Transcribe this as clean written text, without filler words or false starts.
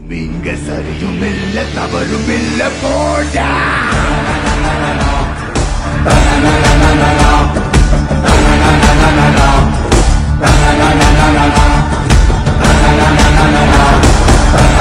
இங்க சரியும் இல்ல தவறும் இல்ல போடா. Na na na na na na na.